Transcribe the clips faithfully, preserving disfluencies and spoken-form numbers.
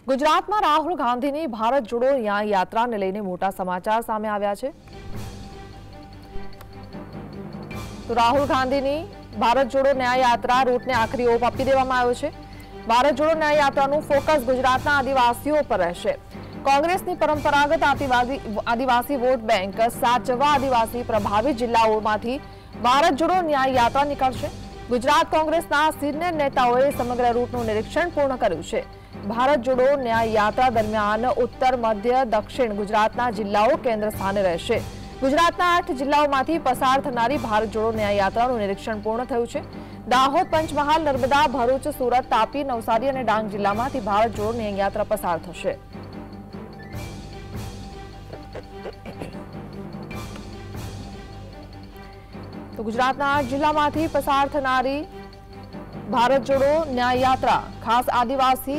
ગુજરાતમાં રાહુલ ગાંધીની ભારત જોડો ન્યાય યાત્રાને લઈને મોટા સમાચાર સામે આવ્યા છે। તો રાહુલ ગાંધીની ભારત જોડો ન્યાય યાત્રા રૂટને આખરી ઓપ આપી દેવામાં આવ્યો છે। ભારત જોડો ન્યાય યાત્રાનું ફોકસ ગુજરાતના આદિવાસીઓ પર રહેશે। કોંગ્રેસની પરંપરાગત આદિવાસી આદિવાસી વોટ બેંક સાચવવા આદિવાસી પ્રભાવિત જિલ્લાઓમાંથી ભારત જોડો ન્યાય યાત્રા નીકળશે। ગુજરાત કોંગ્રેસના સિનિયર નેતાઓએ સમગ્ર રૂટનું નિરીક્ષણ પૂર્ણ કર્યું છે। ભારત જોડો ન્યાય યાત્રા દરમિયાન ઉત્તર મધ્ય દક્ષિણ ગુજરાતના જિલ્લાઓ કેન્દ્ર સ્થાને રહેશે। ગુજરાતના આઠ જિલ્લાઓમાંથી પસાર થનારી ભારત જોડો ન્યાય યાત્રાનું નિરીક્ષણ પૂર્ણ થયું છે। દાહોદ, પંચમહાલ, નર્મદા, ભરૂચ, સુરત, તાપી, નવસારી અને ડાંગ જિલ્લામાંથી ભારત જોડો ન્યાય યાત્રા પસાર થશે। તો ગુજરાતના આઠ જિલ્લામાંથી પસાર થનારી ભારત જોડો ન્યાય યાત્રા ખાસ આદિવાસી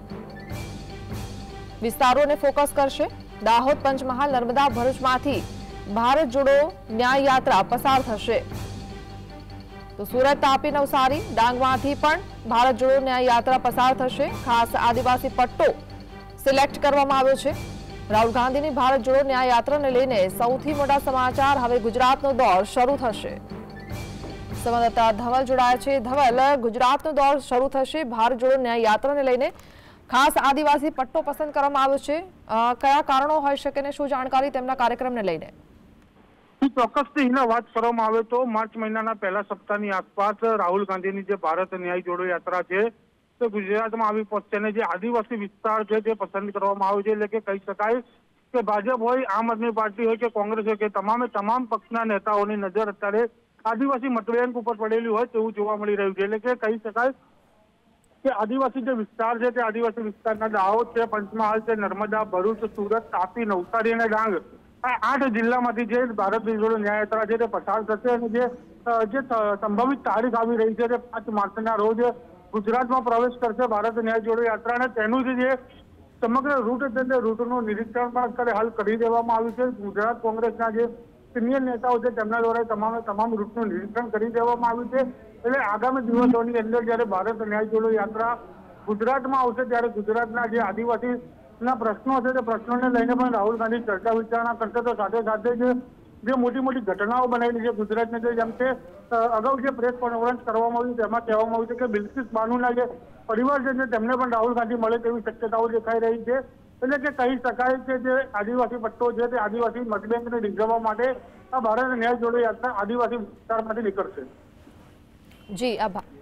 વિસ્તારોને ફોકસ કરશે। દાહોદ, પંચમહાલ, નર્મદા, ભરૂચમાંથી ભારત જોડો ન્યાય યાત્રા પસાર થશે। તો સુરત, તાપી, નવસારી, ડાંગમાંથી પણ ભારત જોડો ન્યાય યાત્રા પસાર થશે। ખાસ આદિવાસી પટ્ટો સિલેક્ટ કરવામાં આવ્યો છે। રાહુલ ગાંધીની ભારત જોડો ન્યાય યાત્રાને લઈને સૌથી મોટા સમાચાર, હવે ગુજરાતનો દોર શરૂ થશે। સંવાદદાતા ધવલ જોડાયા છે। ધવલ, ગુજરાતનો દોર શરૂ થશે ભારત જોડો ન્યાય યાત્રાને લઈને, ખાસ આદિવાસી પટ્ટો પસંદ કરવામાં આવ્યો છે। કયા કારણો હોઈ શકે અને શું જાણકારી તેમના કાર્યક્રમને લઈને? ચોક્કસથી હિના વાત કરવામાં આવે તો માર્ચ મહિનાના પહેલા સપ્તાહની આસપાસ રાહુલ ગાંધીની જે ભારત ન્યાય જોડો યાત્રા છે તે ગુજરાતમાં આવી પહોંચશે અને જે આદિવાસી વિસ્તાર છે તે પસંદ કરવામાં આવ્યો છે। એટલે કે કહી શકાય કે ભાજપ હોય, આમ આદમી પાર્ટી હોય કે કોંગ્રેસ હોય કે તમામે તમામ પક્ષના નેતાઓની નજર અત્યારે આદિવાસી મતબેંક ઉપર પડેલી હોય તેવું જોવા મળી રહ્યું છે। એટલે કે કહી શકાય કે આદિવાસી જે વિસ્તાર છે તે આદિવાસી વિસ્તારના દાહોદ છે, પંચમહાલ છે, નર્મદા, ભરૂચ, સુરત, તાપી, નવસારી અને ડાંગ આ આઠ જિલ્લામાંથી જે ભારત જોડો ન્યાય યાત્રા છે તે પસાર થશે અને જે જે સંભવિત તારીખ આવી રહી છે તે પાંચ માર્ચના રોજ ગુજરાતમાં પ્રવેશ કરશે ભારત ન્યાય જોડો યાત્રા અને તેનું જે સમગ્ર રૂટ છે તે રૂટનું નિરીક્ષણ પણ અત્યારે હાલ કરી દેવામાં આવ્યું છે। ગુજરાત કોંગ્રેસના જે સિનિયર નેતાઓ છે તેમના દ્વારા તમામે તમામ રૂટનું નિરીક્ષણ કરી દેવામાં આવ્યું છે। એટલે આગામી દિવસોની અંદર જયારે ભારત ન્યાય જોડો યાત્રા ગુજરાતમાં આવશે ત્યારે ગુજરાતના જે આદિવાસી ના પ્રશ્નો છે તે પ્રશ્નોને લઈને પણ રાહુલ ગાંધી ચર્ચા વિચારણા કરશે। તો સાથે સાથે જે જે મોટી મોટી ઘટનાઓ બનેલી છે ગુજરાતની, જેમ કે અગાઉ જે પ્રેસ કોન્ફરન્સ કરવામાં આવી તેમાં કહેવામાં આવ્યું છે કે બિલ્કિસ બાનુના જે પરિવાર છે તેમને પણ રાહુલ ગાંધી મળે તેવી શક્યતાઓ દેખાઈ રહી છે। એટલે કે કહી શકાય કે જે આદિવાસી પટ્ટો છે તે આદિવાસી મતબેંકને રીઝવવા માટે આ ભારત ન્યાય જોડો યાત્રા આદિવાસી વિસ્તારમાંથી નીકળશે। જી, આભાર।